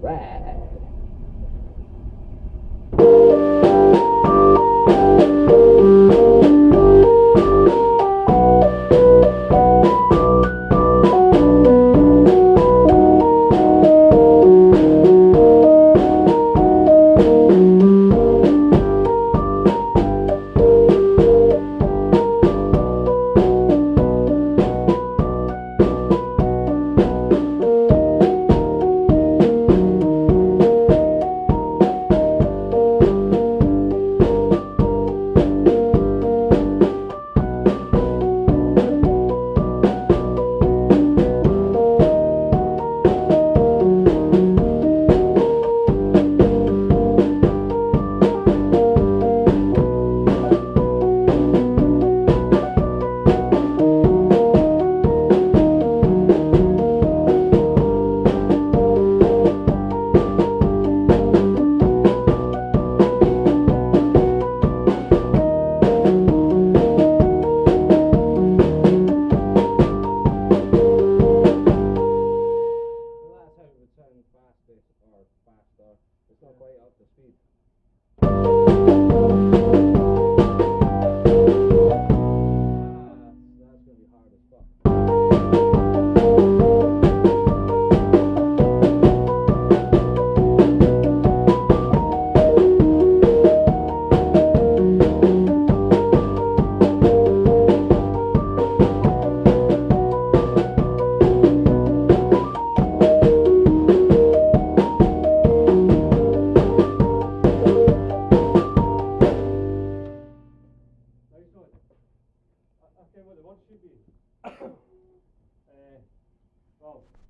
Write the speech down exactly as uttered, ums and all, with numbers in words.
Alright. Or faster. It's not quite up to speed. Ah, that's going to be hard as fuck. Okay, well, the one should be. uh, well,